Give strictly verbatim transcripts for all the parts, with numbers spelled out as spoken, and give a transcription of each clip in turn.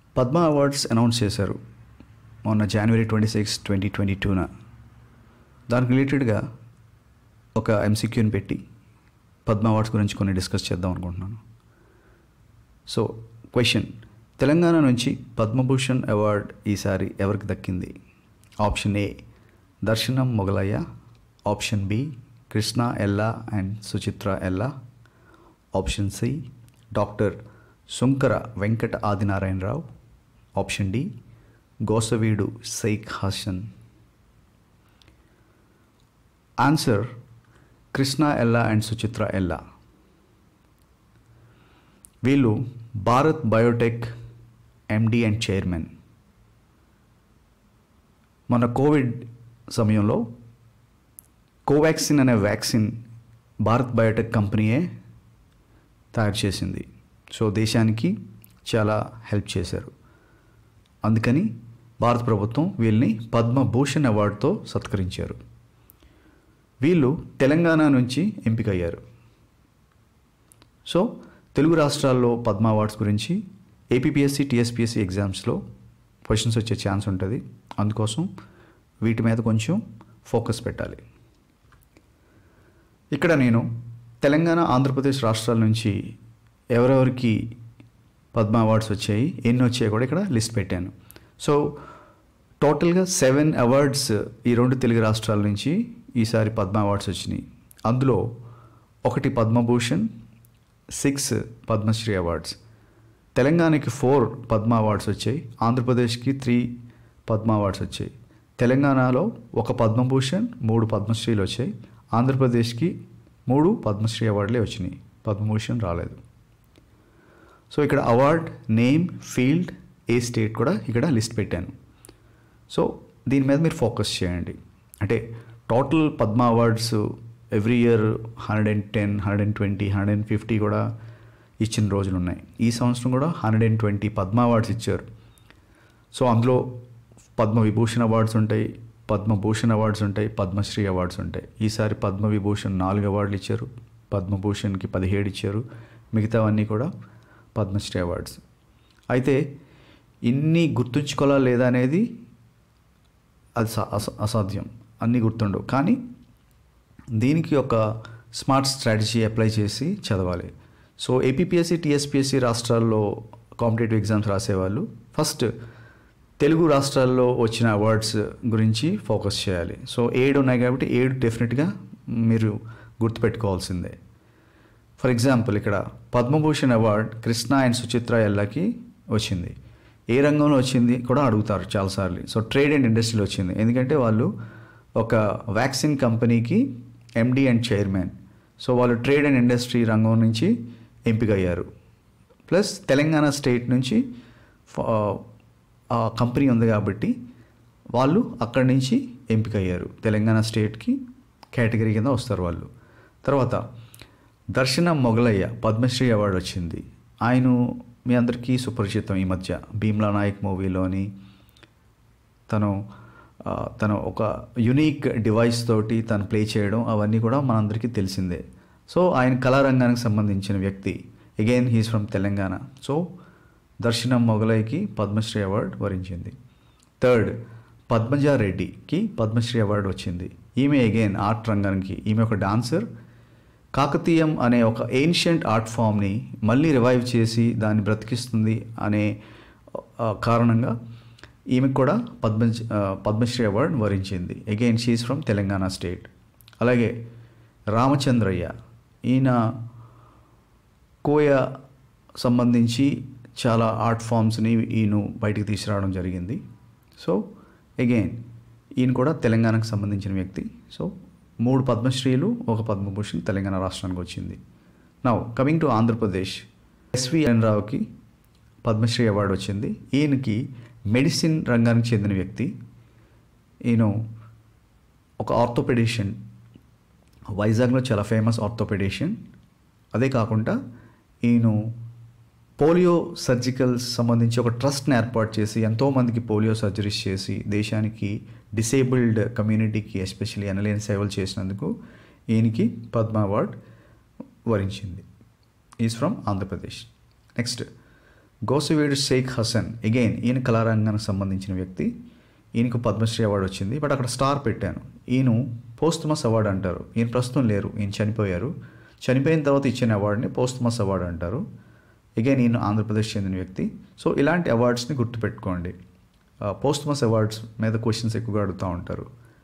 Padma awards announce చేశారు మొన్న జనవరి ట్వంటీ సిక్స్ ట్వంటీ ట్వంటీ టూన. దానికి రిలేటెడ్గా ఒక ఎంసీక్యూని పెట్టి పద్మ అవార్డ్స్ గురించి కొన్ని డిస్కస్ చేద్దాం అనుకుంటున్నాను. సో క్వశ్చన్, తెలంగాణ నుంచి పద్మభూషణ్ అవార్డ్ ఈసారి ఎవరికి దక్కింది? ఆప్షన్ ఏ దర్శనం Mogalaiah, option B Krishna Ella and Suchitra Ella, option C doctor Sunkara Venkata Adinarayana Rao, option D Gosaveedu Shaik Hasan. Answer Krishna Ella and Suchitra Ella. వీళ్ళు Bharat Biotech MD and chairman. మన కోవిడ్ సమయంలో కోవాక్సిన్ అనే వ్యాక్సిన్ భారత్ బయోటెక్ కంపెనీయే తయారు చేసింది. సో దేశానికి చాలా హెల్ప్ చేశారు. అందుకని భారత ప్రభుత్వం వీళ్ళని పద్మభూషణ్ అవార్డుతో సత్కరించారు. వీళ్ళు తెలంగాణ నుంచి ఎంపికయ్యారు. సో తెలుగు రాష్ట్రాల్లో పద్మ అవార్డ్స్ గురించి ఏపీపీఎస్సీ టీఎస్పీఎస్సీ ఎగ్జామ్స్లో క్వశ్చన్స్ వచ్చే ఛాన్స్ ఉంటుంది. అందుకోసం వీటి మీద కొంచెం ఫోకస్ పెట్టాలి. ఇక్కడ నేను తెలంగాణ ఆంధ్రప్రదేశ్ రాష్ట్రాల నుంచి ఎవరెవరికి పద్మ అవార్డ్స్ వచ్చాయి, ఎన్ని వచ్చాయి కూడా ఇక్కడ లిస్ట్ పెట్టాను. సో టోటల్గా సెవెన్ అవార్డ్స్ ఈ రెండు తెలుగు రాష్ట్రాల నుంచి ఈసారి పద్మ అవార్డ్స్ వచ్చినాయి. అందులో ఒకటి పద్మభూషణ్, సిక్స్ పద్మశ్రీ అవార్డ్స్. తెలంగాణకి ఫోర్ పద్మ అవార్డ్స్ వచ్చాయి, ఆంధ్రప్రదేశ్కి త్రీ పద్మ అవార్డ్స్ వచ్చాయి. తెలంగాణలో ఒక పద్మభూషణ్, మూడు పద్మశ్రీలు వచ్చాయి. ఆంధ్రప్రదేశ్కి మూడు పద్మశ్రీ అవార్డులే వచ్చినాయి, పద్మభూషణ్ రాలేదు. సో ఇక్కడ అవార్డ్ నేమ్, ఫీల్డ్, ఏ స్టేట్ కూడా ఇక్కడ లిస్ట్ పెట్టాను. సో దీని మీద మీరు ఫోకస్ చేయండి. అంటే total Padma awards every year hundred and ten hundred and twenty hundred and fifty కూడా ఇచ్చిన రోజులు ఉన్నాయి. ఈ సంవత్సరం కూడా hundred and twenty Padma awards ఇచ్చారు. సో అందులో పద్మ విభూషణ్ అవార్డ్స్ ఉంటాయి, పద్మభూషణ్ అవార్డ్స్ ఉంటాయి, పద్మశ్రీ అవార్డ్స్ ఉంటాయి. ఈసారి పద్మ విభూషణ్ నాలుగు అవార్డులు ఇచ్చారు, పద్మభూషణ్కి పదిహేడు ఇచ్చారు, మిగతావన్నీ కూడా పద్మశ్రీ అవార్డ్స్. అయితే ఇన్ని గుర్తుంచుకోవాలా లేదా అనేది అది అసాధ్యం, అన్నీ గుర్తుండవు. కానీ దీనికి ఒక స్మార్ట్ స్ట్రాటజీ అప్లై చేసి చదవాలి. సో ఏపీపీఎస్సీ టీఎస్పీఎస్సీ రాష్ట్రాల్లో కాంపిటేటివ్ ఎగ్జామ్స్ రాసేవాళ్ళు ఫస్ట్ తెలుగు రాష్ట్రాల్లో వచ్చిన అవార్డ్స్ గురించి ఫోకస్ చేయాలి. సో ఏడు ఉన్నాయి కాబట్టి ఏడు డెఫినెట్గా మీరు గుర్తుపెట్టుకోవాల్సిందే. ఫర్ ఎగ్జాంపుల్ ఇక్కడ పద్మభూషణ్ అవార్డ్ కృష్ణ అండ్ సుచిత్ర ఎల్లాకి వచ్చింది. ఏ రంగంలో వచ్చింది కూడా అడుగుతారు చాలాసార్లు. సో ట్రేడ్ అండ్ ఇండస్ట్రీలో వచ్చింది, ఎందుకంటే వాళ్ళు ఒక వ్యాక్సిన్ కంపెనీకి ఎండి అండ్ చైర్మన్. సో వాళ్ళు ట్రేడ్ అండ్ ఇండస్ట్రీ రంగం నుంచి ఎంపిక అయ్యారు. ప్లస్ తెలంగాణ స్టేట్ నుంచి ఆ కంపెనీ ఉంది కాబట్టి వాళ్ళు అక్కడి నుంచి ఎంపిక అయ్యారు. తెలంగాణ స్టేట్కి కేటగిరీ కింద వస్తారు వాళ్ళు. తర్వాత దర్శనం మొగలయ్య పద్మశ్రీ అవార్డు వచ్చింది. ఆయన మీ అందరికీ సుపరిచితం. ఈ మధ్య భీమ్లా నాయక్ మూవీలోని తను తను ఒక యునీక్ డివైస్ తోటి తను ప్లే చేయడం అవన్నీ కూడా మనందరికీ తెలిసిందే. సో ఆయన కళారంగానికి సంబంధించిన వ్యక్తి. Again he's from Telangana. So Darshanam మొగలయ్యకి పద్మశ్రీ అవార్డు వరించింది. థర్డ్ పద్మజ రెడ్డికి పద్మశ్రీ అవార్డు వచ్చింది. ఈమె అగైన్ ఆర్ట్ రంగానికి, ఈమె ఒక డాన్సర్. కాకతీయం అనే ఒక ఏన్షియంట్ ఆర్ట్ ఫామ్ని మళ్ళీ రివైవ్ చేసి దాన్ని బ్రతికిస్తుంది అనే కారణంగా ఈమెకు కూడా పద్మ పద్మశ్రీ అవార్డు వరించింది. Again she is from Telangana state. అలాగే రామచంద్రయ్య, ఈయన కోయ సంబంధించి చాలా ఆర్ట్ ఫామ్స్ని ఈయన బయటికి తీసుకురావడం జరిగింది. సో అగైన్ ఈయన కూడా తెలంగాణకు సంబంధించిన వ్యక్తి. సో మూడు పద్మశ్రీలు, ఒక పద్మభూషణ్ తెలంగాణ రాష్ట్రానికి వచ్చింది. Now coming to Andhra Pradesh, SV రావుకి పద్మశ్రీ అవార్డు వచ్చింది. ఈయనకి మెడిసిన్ రంగానికి చెందిన వ్యక్తి. ఈయన ఒక ఆర్థోపెడిషియన్, వైజాగ్లో చాలా ఫేమస్ ఆర్థోపెడిషియన్. అదే కాకుండా ఈయన పోలియో సర్జికల్స్ సంబంధించి ఒక ట్రస్ట్ని ఏర్పాటు చేసి ఎంతోమందికి పోలియో సర్జరీస్ చేసి దేశానికి డిసేబుల్డ్ కమ్యూనిటీకి ఎస్పెషల్లీ ఎనలేని సేవలు చేసినందుకు ఈయనకి పద్మ అవార్డ్ వరించింది. Is from Andhra Pradesh. Next Gosavedu Shaik Hasan, again ఈయన కళారంగానికి సంబంధించిన వ్యక్తి. ఈయనకు పద్మశ్రీ అవార్డు వచ్చింది, బట్ అక్కడ స్టార్ పెట్టాను. ఈయన పోస్టుమస్ అవార్డు అంటారు. ఈయన ప్రస్తుతం లేరు, ఈయన చనిపోయారు. చనిపోయిన తర్వాత ఇచ్చిన అవార్డుని పోస్టుమస్ అవార్డు అంటారు. అగైన్ ఈయన ఆంధ్రప్రదేశ్ చెందిన వ్యక్తి. సో ఇలాంటి అవార్డ్స్ని గుర్తుపెట్టుకోండి. పోస్టుమస్ అవార్డ్స్ మీద క్వశ్చన్స్ ఎక్కువగా అడుగుతూ ఉంటారు.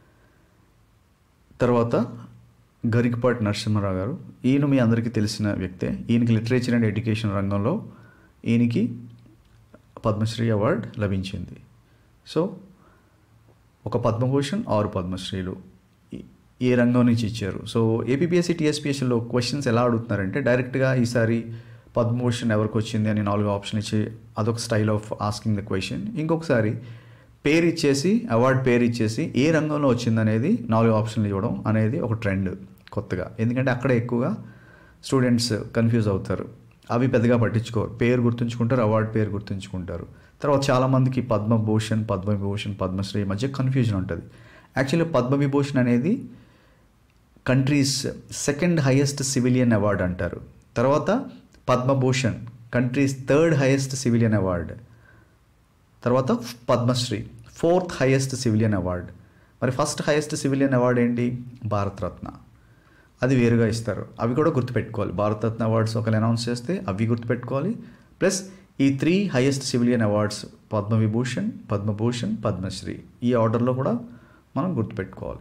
తర్వాత గరికపాటి నరసింహారావు గారు, ఈయన మీ అందరికీ తెలిసిన వ్యక్తే. ఈయనకి లిటరేచర్ అండ్ ఎడ్యుకేషన్ రంగంలో ఈయనకి పద్మశ్రీ అవార్డు లభించింది. సో ఒక పద్మభూషణ్, ఆరు పద్మశ్రీలు ఏ రంగం నుంచి ఇచ్చారు. సో ఏపీపీఎస్సీ టీఎస్పీఎస్సీలో క్వశ్చన్స్ ఎలా అడుగుతున్నారంటే డైరెక్ట్గా ఈసారి పద్మభూషణ్ ఎవరికి వచ్చింది అని నాలుగు ఆప్షన్ ఇచ్చి అదొక style of asking the question. ఇంకొకసారి పేరు ఇచ్చేసి అవార్డు పేరు ఇచ్చేసి ఏ రంగంలో వచ్చిందనేది నాలుగు ఆప్షన్లు ఇవ్వడం అనేది ఒక ట్రెండ్ కొత్తగా. ఎందుకంటే అక్కడ ఎక్కువగా స్టూడెంట్స్ కన్ఫ్యూజ్ అవుతారు. అవి పెద్దగా పట్టించుకోరు, పేరు గుర్తుంచుకుంటారు, అవార్డు పేరు గుర్తుంచుకుంటారు. తర్వాత చాలామందికి పద్మభూషణ్, పద్మవిభూషణ్, పద్మశ్రీ మధ్య కన్ఫ్యూజన్ ఉంటుంది. యాక్చువల్లీ పద్మవిభూషణ్ అనేది country's second highest civilian award అంటారు. తర్వాత Padma Bhushan country's third highest civilian award. తర్వాత Padma Shri fourth highest civilian award. మరి ఫస్ట్ హైయెస్ట్ సివిలియన్ అవార్డు ఏంటి? భారతరత్న. అది వేరుగా ఇస్తారు. అవి కూడా గుర్తుపెట్టుకోవాలి. భారతరత్న అవార్డ్స్ ఒకవేళ అనౌన్స్ చేస్తే అవి గుర్తుపెట్టుకోవాలి. ప్లస్ ఈ three highest civilian awards Padma Vibhushan, Padma Bhushan, Padma Shri ఈ ఆర్డర్లో కూడా మనం గుర్తుపెట్టుకోవాలి.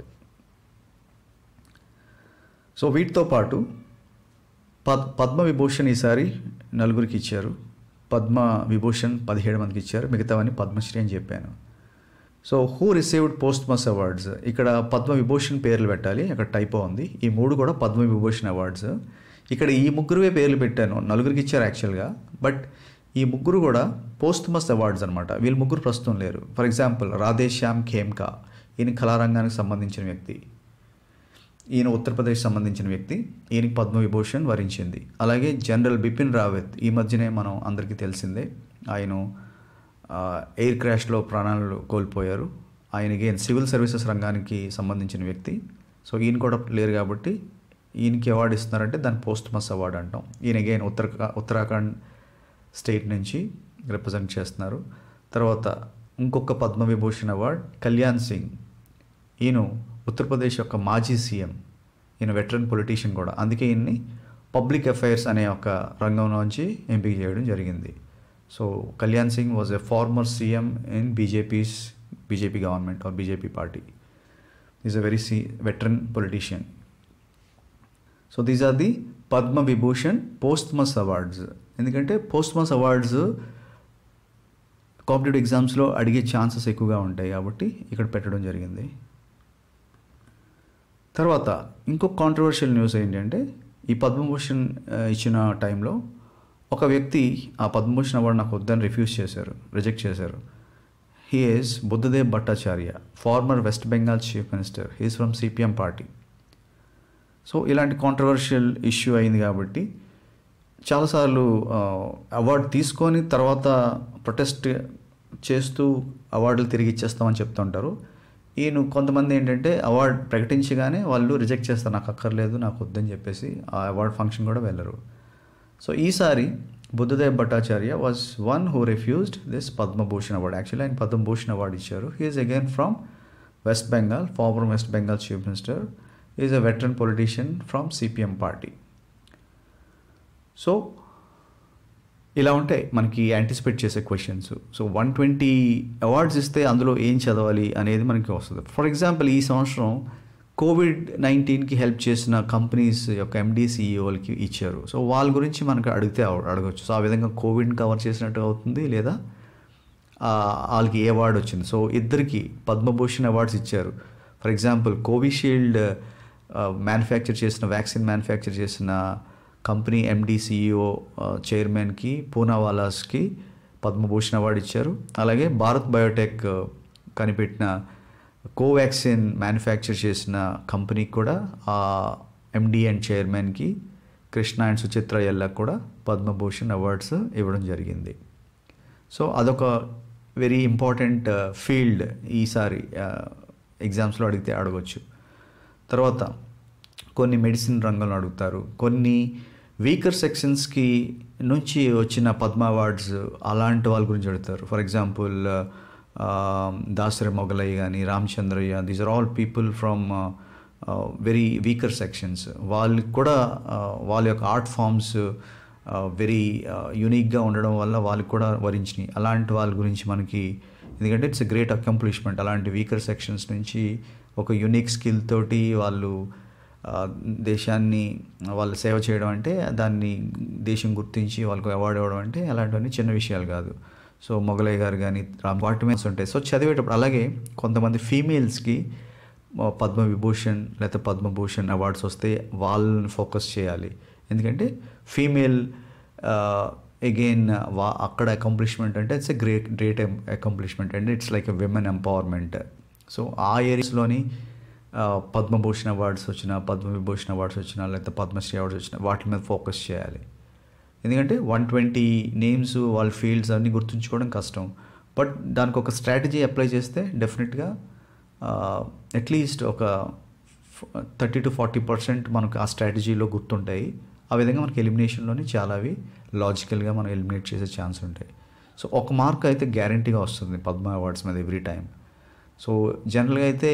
సో వీటితో పాటు పద్ పద్మవిభూషణ్ ఈసారి నలుగురికి ఇచ్చారు, పద్మ విభూషణ్ పదిహేడు మందికి ఇచ్చారు, మిగతావన్నీ పద్మశ్రీ అని చెప్పాను. So who received posthumous awards, ఇక్కడ పద్మ విభూషణ్ పేర్లు పెట్టాలి, అక్కడ టైపో ఉంది. ఈ మూడు కూడా పద్మ విభూషణ్ అవార్డ్స్. ఇక్కడ ఈ ముగ్గురువే పేర్లు పెట్టాను, నలుగురికి ఇచ్చారు యాక్చువల్గా. బట్ ఈ ముగ్గురు కూడా పోస్ట్మస్ అవార్డ్స్ అనమాట. వీళ్ళు ముగ్గురు ప్రస్తుతం లేరు. ఫర్ ఎగ్జాంపుల్ రాధేశ్యామ్ ఖేమ్కా, ఈయన కళారంగానికి సంబంధించిన వ్యక్తి. ఈయన ఉత్తరప్రదేశ్ సంబంధించిన వ్యక్తి. ఈయనకి పద్మవిభూషణ్ వరించింది. అలాగే జనరల్ బిపిన్ రావత్, ఈ మధ్యనే మనం అందరికీ తెలిసిందే, ఆయన ఎయిర్ క్రాష్లో ప్రాణాలు కోల్పోయారు. ఆయన గేన్ సివిల్ సర్వీసెస్ రంగానికి సంబంధించిన వ్యక్తి. సో ఈయన కూడా లేరు కాబట్టి ఈయనకి అవార్డు ఇస్తున్నారంటే దాన్ని పోస్ట్మస్ అవార్డు అంటాం. ఈయన గేన్ ఉత్తర ఉత్తరాఖండ్ స్టేట్ నుంచి రిప్రజెంట్ చేస్తున్నారు. తర్వాత ఇంకొక పద్మవిభూషణ్ అవార్డ్ కళ్యాణ్ సింగ్, ఈయన ఉత్తరప్రదేశ్ యొక్క మాజీ సీఎం, ఈయన వెటరన్ పొలిటీషియన్ కూడా. అందుకే ఈయన్ని పబ్లిక్ అఫైర్స్ అనే ఒక రంగంలోంచి ఎంపిక చేయడం జరిగింది. So Kalyan Singh was a former CM in BJP's BJP government or BJP party. Is a very see veteran politician. So these are the Padma Vibhushan posthumous awards. ఎందుకంటే పోస్ట్మస్ అవార్డ్స్ కాంపిటేటివ్ ఎగ్జామ్స్లో అడిగే ఛాన్సెస్ ఎక్కువగా ఉంటాయి కాబట్టి ఇక్కడ పెట్టడం జరిగింది. తర్వాత ఇంకొక కాంట్రవర్షియల్ న్యూస్ ఏంటంటే ఈ పద్మభూషణ్ ఇచ్చిన టైంలో ఒక వ్యక్తి ఆ పద్మభూషణ్ అవార్డు నాకు వద్దని రిఫ్యూజ్ చేశారు, రిజెక్ట్ చేశారు. He is Buddhadeb Bhattacharya, former West Bengal chief minister. He is from CPM party. So ఇలాంటి కాంట్రవర్షియల్ ఇష్యూ అయింది కాబట్టి చాలాసార్లు అవార్డు తీసుకొని తర్వాత ప్రొటెస్ట్ చేస్తూ అవార్డులు తిరిగి ఇచ్చేస్తామని చెప్తుంటారు. ఈయన కొంతమంది ఏంటంటే అవార్డు ప్రకటించగానే వాళ్ళు రిజెక్ట్ చేస్తారు, నాకు అక్కర్లేదు, నాకు వద్దని చెప్పేసి ఆ అవార్డు ఫంక్షన్ కూడా వెళ్ళరు. సో ఈసారి Buddhadeb Bhattacharya was one who refused this Padma Bhushan award. Actually ఆయన పద్మభూషణ్ అవార్డు ఇచ్చారు. He is again from West Bengal, former West Bengal chief minister. Is a veteran politician from CPM party. So ఇలా ఉంటాయి మనకి యాంటిసిపేట్ చేసే questions. So one twenty awards ఇస్తే అందులో ఏం చదవాలి అనేది మనకి వస్తుంది. ఫర్ ఎగ్జాంపుల్ ఈ సంవత్సరం కోవిడ్ నైన్టీన్కి హెల్ప్ చేసిన కంపెనీస్ యొక్క ఎండీ సిఇఓలకి ఇచ్చారు. సో వాళ్ళ గురించి మనకు అడిగితే అడగచ్చు. సో ఆ విధంగా కోవిడ్ని కవర్ చేసినట్టు అవుతుంది, లేదా వాళ్ళకి ఏ అవార్డు వచ్చింది. సో ఇద్దరికి పద్మభూషణ్ అవార్డ్స్ ఇచ్చారు. ఫర్ ఎగ్జాంపుల్ కోవిషీల్డ్ మ్యానుఫ్యాక్చర్ చేసిన వ్యాక్సిన్ మ్యానుఫ్యాక్చర్ చేసిన కంపెనీ ఎండీ సిఇఓ చైర్మన్కి పూనావాలాస్కి పద్మభూషణ్ అవార్డు ఇచ్చారు. అలాగే భారత్ బయోటెక్ కనిపెట్టిన కోవాక్సిన్ మ్యానుఫ్యాక్చర్ చేసిన కంపెనీకి కూడా ఆ ఎండీ అండ్ చైర్మన్కి కృష్ణ అండ్ సుచిత్ర ఎల్లకు కూడా పద్మభూషణ్ అవార్డ్స్ ఇవ్వడం జరిగింది. సో అదొక వెరీ ఇంపార్టెంట్ ఫీల్డ్ ఈసారి ఎగ్జామ్స్లో అడిగితే అడగవచ్చు. తర్వాత కొన్ని మెడిసిన్ రంగంలో అడుగుతారు, కొన్ని వీకర్ సెక్షన్స్కి నుంచి వచ్చిన పద్మ అవార్డ్స్ అలాంటి వాళ్ళ గురించి అడుగుతారు. ఫర్ ఎగ్జాంపుల్ దాసరి మొగలయ్య కానీ, Ramachandraiah, these are all people from very weaker sections. వాళ్ళకి కూడా వాళ్ళ యొక్క ఆర్ట్ ఫామ్స్ వెరీ యూనిక్గా ఉండడం వల్ల వాళ్ళకి కూడా వరించినాయి. అలాంటి వాళ్ళ గురించి మనకి, ఎందుకంటే ఇట్స్ ఎ గ్రేట్ అకంప్లిష్మెంట్. అలాంటి వీకర్ సెక్షన్స్ నుంచి ఒక యూనిక్ స్కిల్ తోటి వాళ్ళు దేశాన్ని వాళ్ళు సేవ చేయడం అంటే, దాన్ని దేశం గుర్తించి వాళ్ళకు అవార్డు ఇవ్వడం అంటే అలాంటివన్నీ చిన్న విషయాలు కాదు. సో మొగలయ్య గారు కానీ వాటి మీద ఉంటాయి. సో చదివేటప్పుడు అలాగే కొంతమంది ఫీమేల్స్కి పద్మ విభూషణ్ లేకపోతే పద్మభూషణ్ అవార్డ్స్ వస్తే వాళ్ళని ఫోకస్ చేయాలి. ఎందుకంటే ఫీమేల్ అగైన్ వా అక్కడ అకంప్లిష్మెంట్ అంటే it's a great great accomplishment and it's like a women empowerment. So ఆ ఏరియాస్లోని పద్మభూషణ్ అవార్డ్స్ వచ్చిన, పద్మవిభూషణ్ అవార్డ్స్ వచ్చిన, లేకపోతే పద్మశ్రీ అవార్డ్స్ వచ్చిన వాటి మీద ఫోకస్ చేయాలి. ఎందుకంటే వన్ ట్వంటీ నేమ్స్ వాళ్ళ ఫీల్డ్స్ అన్నీ గుర్తుంచుకోవడం కష్టం. బట్ దానికి ఒక స్ట్రాటజీ అప్లై చేస్తే డెఫినెట్గా అట్లీస్ట్ ఒక థర్టీ టు ఫార్టీ పర్సెంట్ మనకు ఆ స్ట్రాటజీలో గుర్తుంటాయి. ఆ విధంగా మనకి ఎలిమినేషన్లోని చాలా అవి లాజికల్గా మనం ఎలిమినేట్ చేసే ఛాన్స్ ఉంటాయి. సో ఒక మార్క్ అయితే గ్యారంటీగా వస్తుంది పద్మ అవార్డ్స్ మీద ఎవ్రీ టైం. సో జనరల్గా అయితే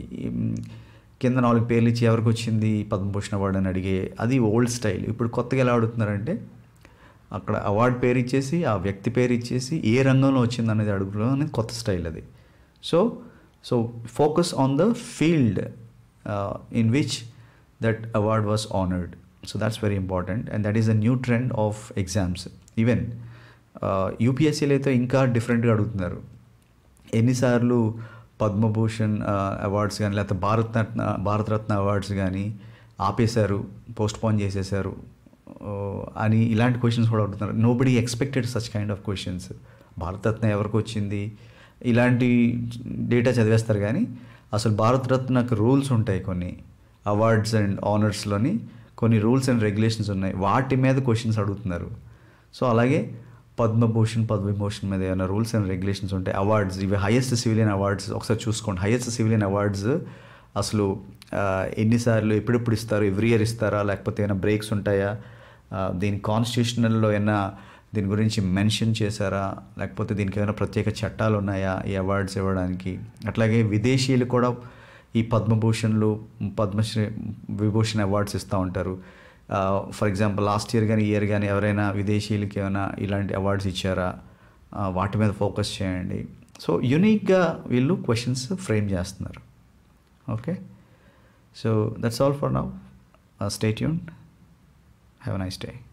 కింద నాలుగు పేర్లు ఇచ్చి ఎవరికి వచ్చింది పద్మభూషణ్ అవార్డు అని అడిగే అది ఓల్డ్ స్టైల్. ఇప్పుడు కొత్తగా ఎలా అడుగుతున్నారంటే అక్కడ అవార్డు పేరు ఇచ్చేసి ఆ వ్యక్తి పేరు ఇచ్చేసి ఏ రంగంలో వచ్చింది అనేది అడుగుతున్నాం అనేది కొత్త స్టైల్ అది. So so focus on the field in which that award was honoured. So that's very important and that is a new trend of exams. Even యూపీఎస్సీలో అయితే ఇంకా డిఫరెంట్గా అడుగుతున్నారు. ఎన్నిసార్లు పద్మభూషణ్ అవార్డ్స్ కానీ లేకపోతే భారతరత్న భారతరత్న అవార్డ్స్ కానీ ఆపేశారు, పోస్ట్ పోన్ చేసేసారు అని ఇలాంటి క్వశ్చన్స్ కూడా అడుగుతున్నారు. Nobody expected such kind of questions. Bharat Ratna ఎవరికి వచ్చింది ఇలాంటి డేటా చదివేస్తారు కానీ అసలు భారతరత్నకు రూల్స్ ఉంటాయి, కొన్ని అవార్డ్స్ అండ్ ఆనర్స్లోని కొన్ని రూల్స్ అండ్ రెగ్యులేషన్స్ ఉన్నాయి, వాటి మీద క్వశ్చన్స్ అడుగుతున్నారు. సో అలాగే పద్మభూషణ్ పద్మవిభూషణ్ మీద ఏమైనా రూల్స్ అండ్ రెగ్యులేషన్స్ ఉంటాయి. అవార్డ్స్ ఇవి హైయెస్ట్ సివిలియన్ అవార్డ్స్ ఒకసారి చూసుకోండి. హైయెస్ట్ సివిలియన్ అవార్డ్స్ అసలు ఎన్నిసార్లు ఎప్పుడెప్పుడు ఇస్తారు, ఎవ్రీ ఇయర్ ఇస్తారా, లేకపోతే ఏమైనా బ్రేక్స్ ఉంటాయా, దీని కాన్స్టిట్యూషనల్లో ఏమైనా దీని గురించి మెన్షన్ చేశారా, లేకపోతే దీనికి ఏమైనా ప్రత్యేక చట్టాలు ఉన్నాయా ఈ అవార్డ్స్ ఇవ్వడానికి. అట్లాగే విదేశీయులు కూడా ఈ పద్మభూషణ్లు పద్మశ్రీ విభూషణ్ అవార్డ్స్ ఇస్తూ ఉంటారు. ఫర్ ఎగ్జాంపుల్ లాస్ట్ ఇయర్ కానీ ఇయర్ కానీ ఎవరైనా విదేశీయులకి ఏమైనా ఇలాంటి అవార్డ్స్ ఇచ్చారా, వాటి మీద ఫోకస్ చేయండి. సో యూనిక్గా వీళ్ళు క్వశ్చన్స్ ఫ్రేమ్ చేస్తున్నారు. Okay, so that's all for now. Stay tuned. Have a nice day.